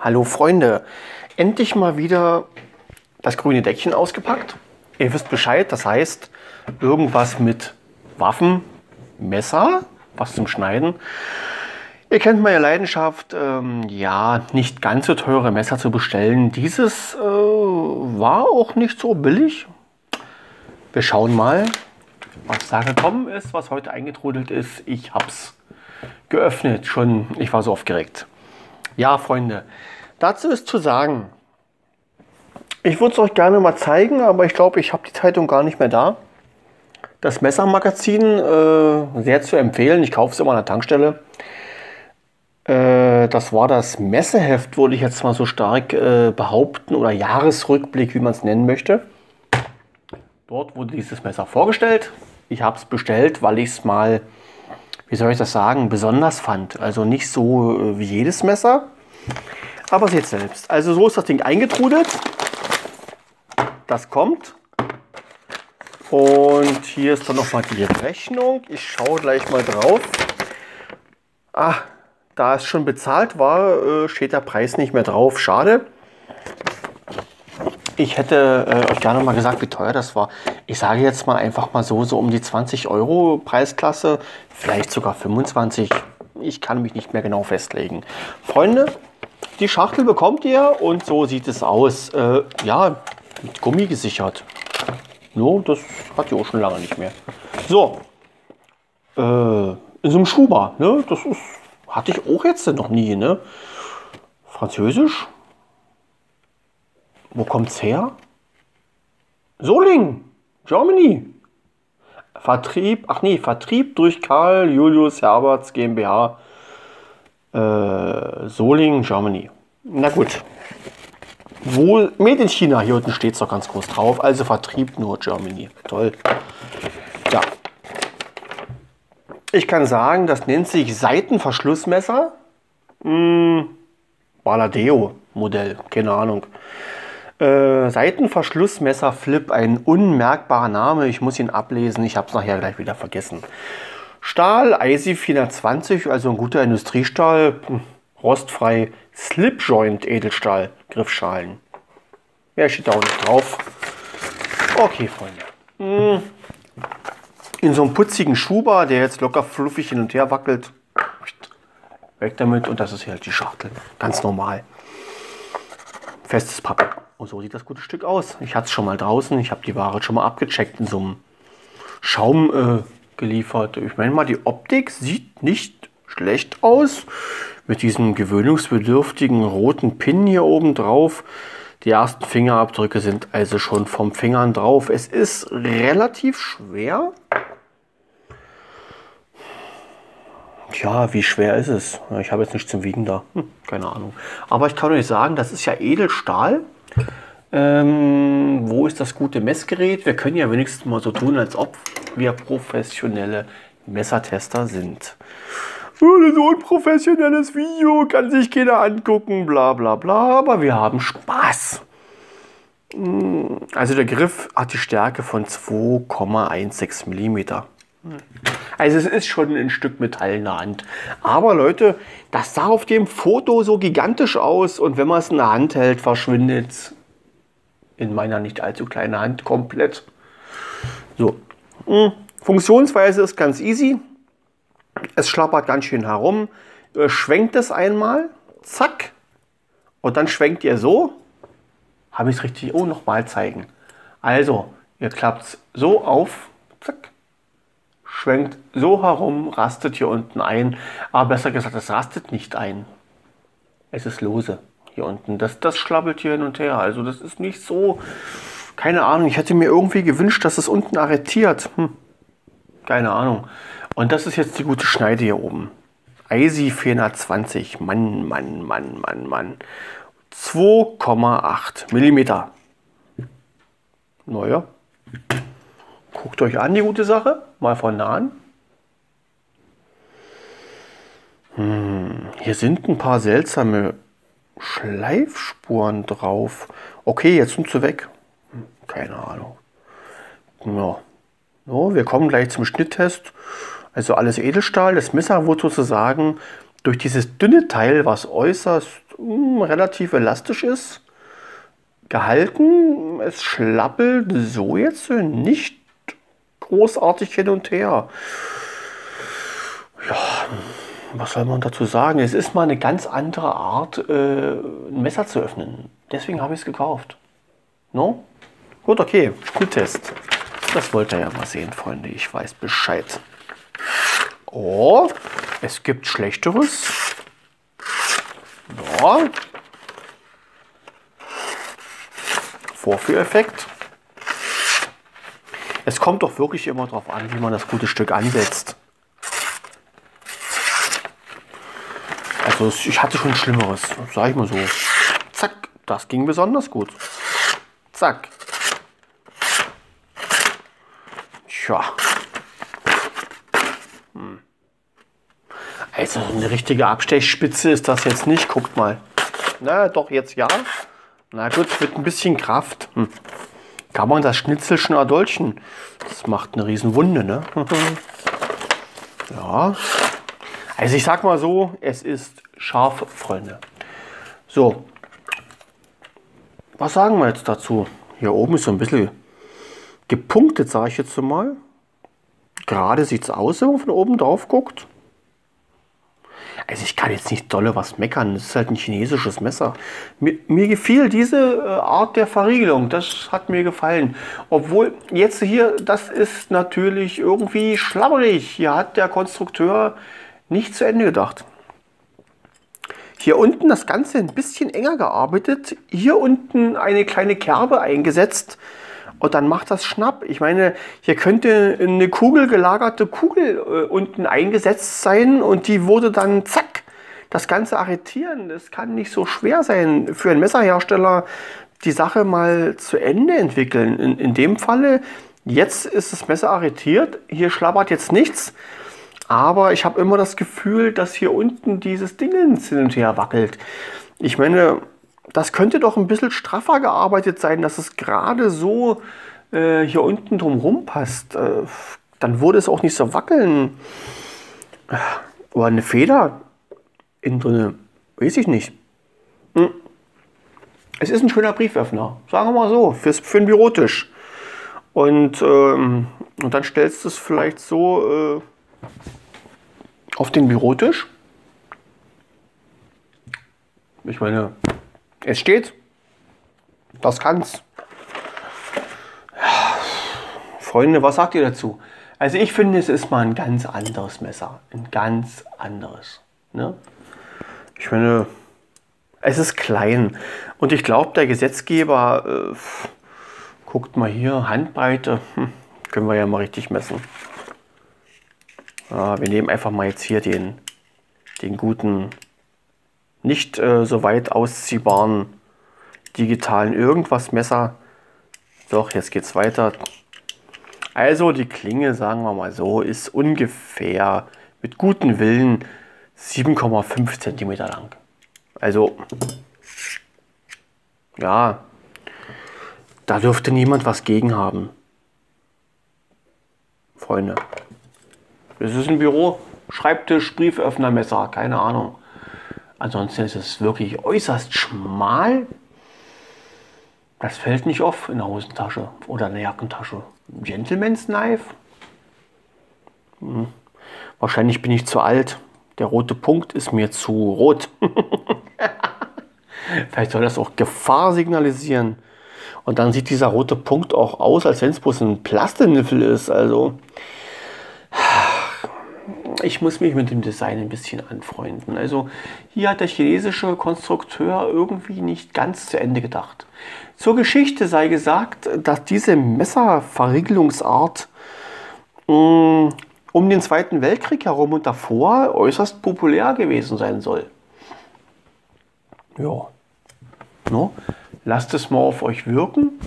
Hallo Freunde, endlich mal wieder das grüne Deckchen ausgepackt. Ihr wisst Bescheid, das heißt irgendwas mit Waffen, Messer, was zum Schneiden. Ihr kennt meine Leidenschaft, ja, nicht ganz so teure Messer zu bestellen. Dieses war auch nicht so billig. Wir schauen mal, was da gekommen ist, was heute eingetrudelt ist. Ich habe es geöffnet, schon, ich war so aufgeregt. Ja, Freunde, dazu ist zu sagen, ich würde es euch gerne mal zeigen, aber ich glaube, ich habe die Zeitung gar nicht mehr da. Das Messermagazin, sehr zu empfehlen, ich kaufe es immer an der Tankstelle. Das war das Messeheft, würde ich jetzt mal so stark behaupten, oder Jahresrückblick, wie man es nennen möchte. Dort wurde dieses Messer vorgestellt. Ich habe es bestellt, weil ich es mal, wie soll ich das sagen, besonders fand. Also nicht so wie jedes Messer, aber seht selbst. Also so ist das Ding eingetrudelt. Das kommt. Und hier ist dann nochmal die Rechnung. Ich schaue gleich mal drauf. Ah, da es schon bezahlt war, steht der Preis nicht mehr drauf. Schade. Ich hätte euch gerne mal gesagt, wie teuer das war. Ich sage jetzt mal einfach mal so um die 20 Euro Preisklasse, vielleicht sogar 25. Ich kann mich nicht mehr genau festlegen. Freunde, die Schachtel bekommt ihr und so sieht es aus. Ja, mit Gummi gesichert. No, das hat ihr auch schon lange nicht mehr. So, in so einem Schuber, ne? Das ist, hatte ich auch jetzt noch nie, ne? Französisch. Wo kommt's her? Solingen, Germany. Vertrieb, ach nee, Vertrieb durch Karl Julius Herberts GmbH. Solingen, Germany. Na gut. Wohl Made in China, hier unten steht es doch ganz groß drauf. Also Vertrieb nur Germany. Toll. Ja. Ich kann sagen, das nennt sich Seitenverschlussmesser. Baladeo Modell, keine Ahnung. Seitenverschlussmesser Flip, ein unmerkbarer Name. Ich muss ihn ablesen, ich habe es nachher gleich wieder vergessen. Stahl, ISI 420, also ein guter Industriestahl, rostfrei, Slipjoint Edelstahl, Griffschalen. Mehr steht da auch nicht drauf. Okay, Freunde. In so einem putzigen Schuber, der jetzt locker fluffig hin und her wackelt. Weg damit, und das ist hier halt die Schachtel. Ganz normal. Festes Pappe. Und so sieht das gute Stück aus. Ich hatte es schon mal draußen. Ich habe die Ware schon mal abgecheckt in so einem Schaum geliefert. Ich meine mal, die Optik sieht nicht schlecht aus. Mit diesem gewöhnungsbedürftigen roten Pin hier oben drauf. Die ersten Fingerabdrücke sind also schon vom Fingern drauf. Es ist relativ schwer. Tja, wie schwer ist es? Ich habe jetzt nichts zum Wiegen da. Keine Ahnung. Aber ich kann euch sagen, das ist ja Edelstahl. Wo ist das gute Messgerät? Wir können ja wenigstens mal so tun, als ob wir professionelle Messertester sind. So ein unprofessionelles Video kann sich keiner angucken, bla bla bla, aber wir haben Spaß. Also der Griff hat die Stärke von 2,16 mm. Also es ist schon ein Stück Metall in der Hand. Aber Leute, das sah auf dem Foto so gigantisch aus, und wenn man es in der Hand hält, verschwindet es in meiner nicht allzu kleinen Hand komplett. So, Funktionsweise ist ganz easy. Es schlappert ganz schön herum. Schwenkt es einmal, zack, und dann schwenkt ihr so. Habe ich es richtig? Oh, nochmal zeigen. Also, ihr klappt es so auf, zack, schwenkt so herum, rastet hier unten ein. Aber besser gesagt, es rastet nicht ein. Es ist lose hier unten. Das schlabbelt hier hin und her. Also das ist nicht so, keine Ahnung. Ich hätte mir irgendwie gewünscht, dass es unten arretiert. Keine Ahnung. Und das ist jetzt die gute Schneide hier oben. ISI 420. Mann, Mann, Mann, Mann, Mann. 2,8 mm. Naja. Guckt euch an, die gute Sache. Mal von nahen. Hier sind ein paar seltsame Schleifspuren drauf. Okay, jetzt sind sie weg. Keine Ahnung. Ja. So, wir kommen gleich zum Schnitttest. Also alles Edelstahl. Das Messer wurde sozusagen durch dieses dünne Teil, was äußerst relativ elastisch ist, gehalten. Es schlappelt so jetzt nicht großartig hin und her. Ja, was soll man dazu sagen? Es ist mal eine ganz andere Art, ein Messer zu öffnen. Deswegen habe ich es gekauft. No? Gut, okay, Spieltest. Das wollt ihr ja mal sehen, Freunde. Ich weiß Bescheid. Oh, es gibt Schlechteres. Ja. Vorführeffekt. Es kommt doch wirklich immer darauf an, wie man das gute Stück ansetzt. Also ich hatte schon Schlimmeres, sag ich mal so. Zack, das ging besonders gut. Zack. Tja. Also eine richtige Abstechspitze ist das jetzt nicht. Guckt mal. Na, doch jetzt ja. Na gut, mit ein bisschen Kraft. Kann man das Schnitzel schon erdolchen. Das macht eine riesen Wunde, ne? Ja. Also ich sag mal so, es ist scharf, Freunde. So. Was sagen wir jetzt dazu? Hier oben ist so ein bisschen gepunktet, sage ich jetzt mal. Gerade sieht es aus, wenn man von oben drauf guckt. Also ich kann jetzt nicht dolle was meckern. Das ist halt ein chinesisches Messer. Mir gefiel diese Art der Verriegelung. Das hat mir gefallen. Obwohl jetzt hier, das ist natürlich irgendwie schlabberig. Hier hat der Konstrukteur nicht zu Ende gedacht. Hier unten das Ganze ein bisschen enger gearbeitet. Hier unten eine kleine Kerbe eingesetzt. Und dann macht das Schnapp. Ich meine, hier könnte eine kugelgelagerte Kugel unten eingesetzt sein und die wurde dann, zack, das Ganze arretieren. Das kann nicht so schwer sein für einen Messerhersteller, die Sache mal zu Ende entwickeln. In dem Falle, jetzt ist das Messer arretiert, hier schlabbert jetzt nichts, aber ich habe immer das Gefühl, dass hier unten dieses Ding hin und her wackelt. Ich meine, das könnte doch ein bisschen straffer gearbeitet sein, dass es gerade so hier unten drumherum passt. Dann würde es auch nicht so wackeln. Aber eine Feder innen drin, weiß ich nicht. Es ist ein schöner Brieföffner, sagen wir mal so, für einen Bürotisch. Und dann stellst du es vielleicht so auf den Bürotisch. Ich meine, es steht, das kann's. Ja, Freunde, was sagt ihr dazu? Also ich finde, es ist mal ein ganz anderes Messer. Ein ganz anderes. Ne? Ich finde, es ist klein. Und ich glaube, der Gesetzgeber, guckt mal hier, Handbreite, können wir ja mal richtig messen. Ja, wir nehmen einfach mal jetzt hier den guten, nicht so weit ausziehbaren digitalen irgendwas Messer. Doch, jetzt geht's weiter. Also die Klinge, sagen wir mal so, ist ungefähr mit gutem Willen 7,5 cm lang. Also, ja, da dürfte niemand was gegen haben. Freunde. Das ist ein Büro, Schreibtisch, Brieföffnermesser, keine Ahnung. Ansonsten ist es wirklich äußerst schmal. Das fällt nicht auf in der Hosentasche oder in der Jackentasche. Gentleman's Knife? Wahrscheinlich bin ich zu alt. Der rote Punkt ist mir zu rot. Vielleicht soll das auch Gefahr signalisieren. Und dann sieht dieser rote Punkt auch aus, als wenn es bloß ein Plasteniffel ist. Also, ich muss mich mit dem Design ein bisschen anfreunden. Also hier hat der chinesische Konstrukteur irgendwie nicht ganz zu Ende gedacht. Zur Geschichte sei gesagt, dass diese Messerverriegelungsart um den Zweiten Weltkrieg herum und davor äußerst populär gewesen sein soll. Ja, no? Lasst es mal auf euch wirken.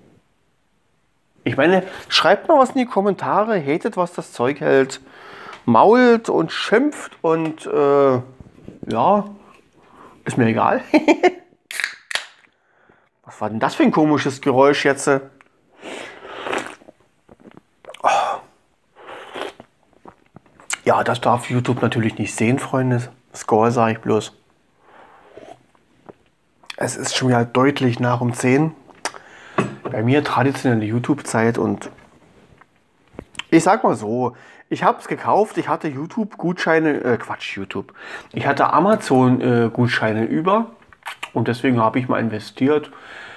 Ich meine, schreibt mal was in die Kommentare, hatet, was das Zeug hält. Mault und schimpft und ja, ist mir egal. Was war denn das für ein komisches Geräusch jetzt? Oh. Ja, das darf YouTube natürlich nicht sehen, Freunde. Score sage ich bloß. Es ist schon wieder deutlich nach um 10. Bei mir traditionelle YouTube-Zeit und ich sag mal so, ich habe es gekauft, ich hatte YouTube-Gutscheine, YouTube. Ich hatte Amazon-Gutscheine über und deswegen habe ich mal investiert.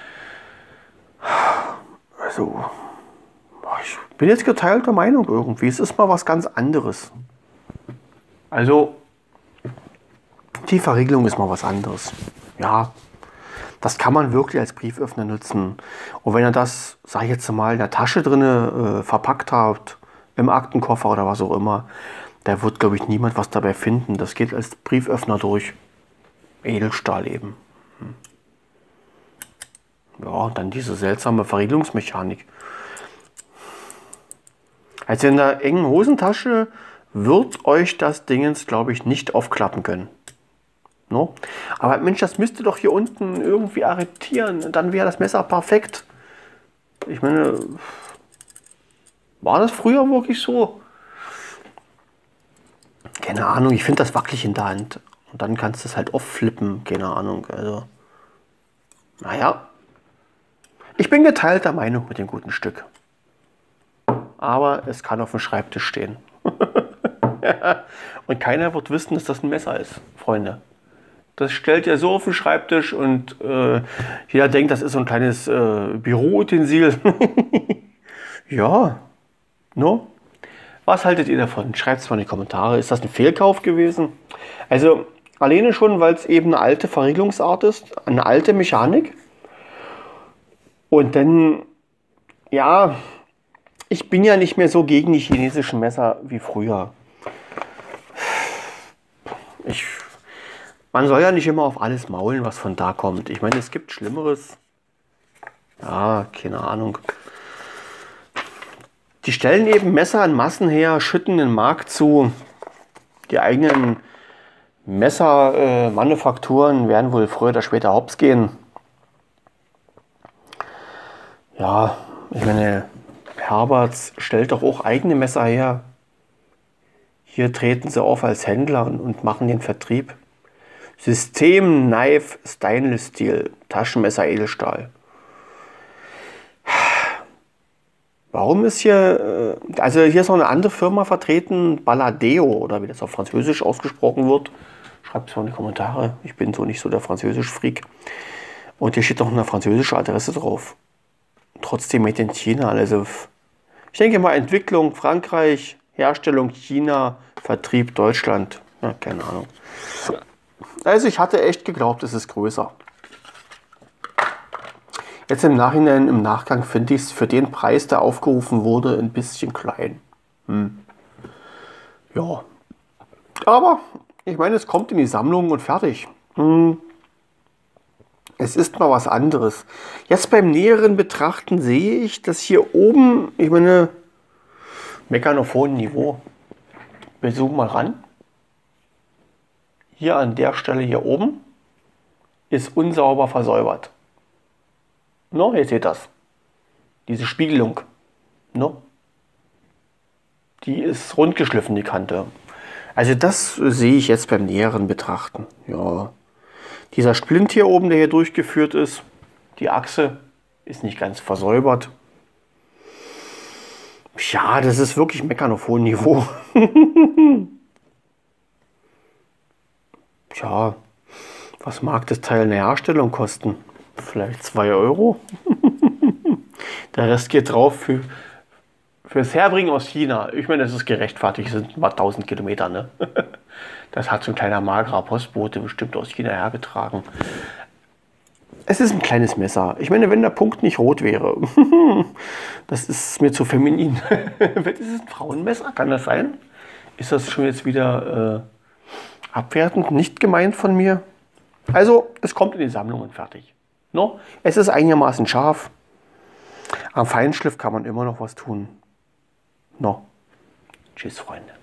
Also, ich bin jetzt geteilter Meinung irgendwie. Es ist mal was ganz anderes. Also, die Verriegelung ist mal was anderes. Ja, das kann man wirklich als Brieföffner nutzen. Und wenn ihr das, sag ich jetzt mal, in der Tasche drin verpackt habt, im Aktenkoffer oder was auch immer, da wird, glaube ich, niemand was dabei finden. Das geht als Brieföffner durch. Edelstahl eben. Ja, und dann diese seltsame Verriegelungsmechanik. Also in der engen Hosentasche wird euch das Dingens, glaube ich, nicht aufklappen können. No? Aber Mensch, das müsste doch hier unten irgendwie arretieren. Dann wäre das Messer perfekt. Ich meine, war das früher wirklich so? Keine Ahnung, ich finde das wackelig in der Hand. Und dann kannst du es halt aufflippen. Keine Ahnung. Also, naja. Ich bin geteilter Meinung mit dem guten Stück. Aber es kann auf dem Schreibtisch stehen. Und keiner wird wissen, dass das ein Messer ist, Freunde. Das stellt ihr so auf den Schreibtisch und jeder denkt, das ist so ein kleines Büroutensil. Ja, no? Was haltet ihr davon? Schreibt es mal in die Kommentare. Ist das ein Fehlkauf gewesen? Also alleine schon, weil es eben eine alte Verriegelungsart ist, eine alte Mechanik. Und dann, ja, ich bin ja nicht mehr so gegen die chinesischen Messer wie früher. Man soll ja nicht immer auf alles maulen, was von da kommt. Ich meine, es gibt Schlimmeres. Ja, keine Ahnung. Die stellen eben Messer in Massen her, schütten den Markt zu. Die eigenen Messermanufakturen werden wohl früher oder später hops gehen. Ja, ich meine, Herberts stellt doch auch eigene Messer her. Hier treten sie auf als Händler und machen den Vertrieb. System Knife Stainless Steel, Taschenmesser Edelstahl. Warum ist hier, also hier ist noch eine andere Firma vertreten, Baladeo oder wie das auf Französisch ausgesprochen wird. Schreibt es mal in die Kommentare, ich bin so nicht so der Französisch-Freak. Und hier steht noch eine französische Adresse drauf. Trotzdem made in China, also ich denke mal Entwicklung Frankreich, Herstellung China, Vertrieb Deutschland, ja, keine Ahnung. Also ich hatte echt geglaubt, es ist größer. Jetzt im Nachhinein, im Nachgang finde ich es für den Preis, der aufgerufen wurde, ein bisschen klein. Ja. Aber ich meine, es kommt in die Sammlung und fertig. Es ist mal was anderes. Jetzt beim näheren Betrachten sehe ich, dass hier oben, ich meine, meckern auf hohem Niveau. Wir zoomen mal ran. Hier an der Stelle hier oben ist unsauber versäubert. No, ihr seht das. Diese Spiegelung. No? Die ist rund geschliffen, die Kante. Also das sehe ich jetzt beim näheren Betrachten. Ja. Dieser Splint hier oben, der hier durchgeführt ist, die Achse ist nicht ganz versäubert. Ja, das ist wirklich meckern auf hohem Niveau. Tja, was mag das Teil in der Herstellung kosten? Vielleicht 2 Euro. Der Rest geht drauf fürs Herbringen aus China. Ich meine, das ist gerechtfertigt, das sind mal 1000 Kilometer. Ne? Das hat so ein kleiner magerer Postbote bestimmt aus China hergetragen. Es ist ein kleines Messer. Ich meine, wenn der Punkt nicht rot wäre, das ist mir zu feminin. Ist es ein Frauenmesser? Kann das sein? Ist das schon jetzt wieder abwertend, nicht gemeint von mir? Also, es kommt in die Sammlung und fertig. No? Es ist einigermaßen scharf. Am Feinschliff kann man immer noch was tun. No. Tschüss, Freunde.